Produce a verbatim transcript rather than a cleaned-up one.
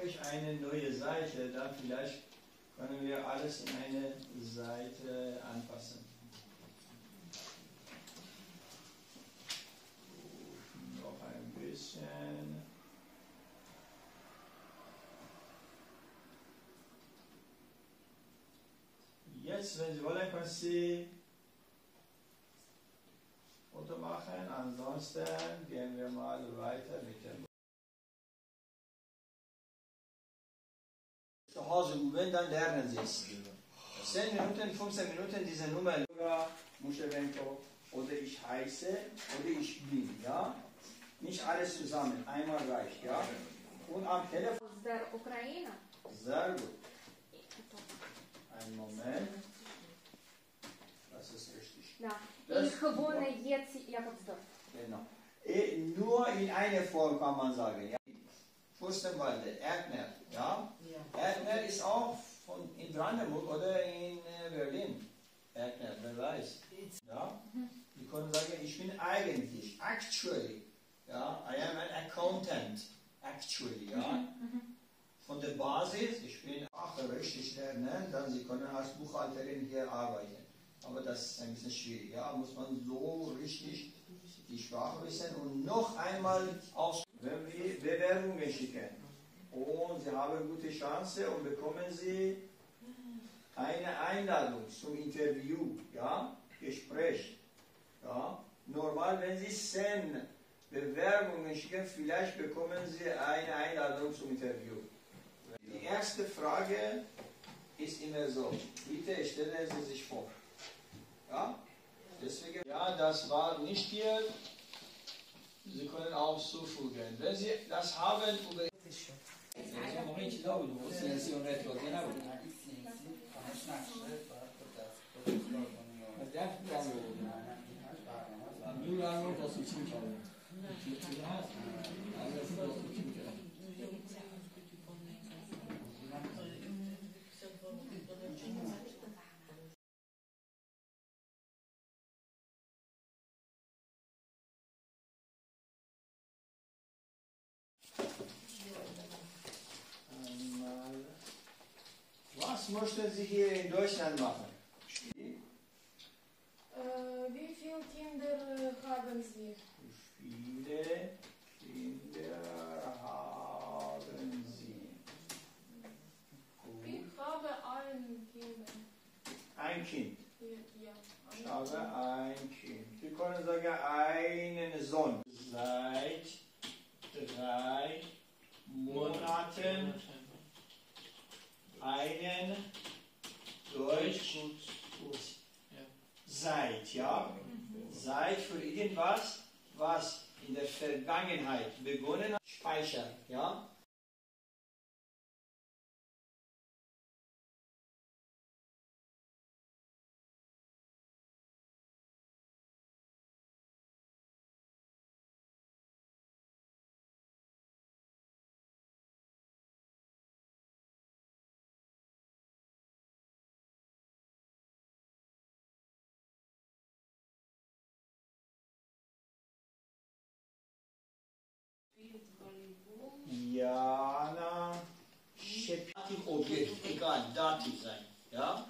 ich eine neue Seite, dann vielleicht können wir alles in eine Seite anpassen. Noch ein bisschen. Jetzt, wenn Sie wollen, können Sie Foto machen. Ansonsten gehen wir mal weiter mit dem. Zu Hause üben, dann lernen Sie es. zehn Minuten, fünfzehn Minuten diese Nummer. Muschewenko, oder ich heiße, oder ich bin, ja? Nicht alles zusammen, einmal reicht, ja? Und am Telefon. Aus der Ukraine. Sehr gut. Einen Moment. Das ist richtig. Ja. Das Ich wohne jetzt in Jakobsdorf. Genau. E, nur in einer Form kann man sagen, ja? Fürstenwalde, Erdner, ja? Ja. Erdner ist auch von, in Brandenburg oder in äh, Berlin. Erdner, wer weiß. Ja? Mhm. Die können sagen, ich bin eigentlich, actually, ja, I am an accountant, actually, ja. Mhm. Von der Basis, ich bin auch richtig lernen, dann Sie können als Buchhalterin hier arbeiten. Aber das ist ein bisschen schwierig, ja, muss man so richtig die Sprache wissen und noch einmal aus, wenn wir Bewerbungen schicken und Sie haben eine gute Chance und bekommen Sie eine Einladung zum Interview, ja, Gespräch, ja, normal, wenn Sie zehn Bewerbungen schicken, vielleicht bekommen Sie eine Einladung zum Interview. Die erste Frage ist immer so, bitte stellen Sie sich vor. Ja? Deswegen, ja, das war nicht hier. Sie können auch zufügen. Wenn Sie das haben, über was möchten Sie hier in Deutschland machen? Äh, wie viele Kinder haben Sie? Wie viele Kinder haben Sie? Ich habe ein Kind. Ein Kind. Ja. Ich habe ein Kind. Sie können sagen, einen Sohn. Seit drei Monaten einen Deutschkurs. Seit, ja? Seit für irgendwas, was in der Vergangenheit begonnen hat, speichern, ja? Jana Schäptig Objekt, egal, Dativ sein, ja?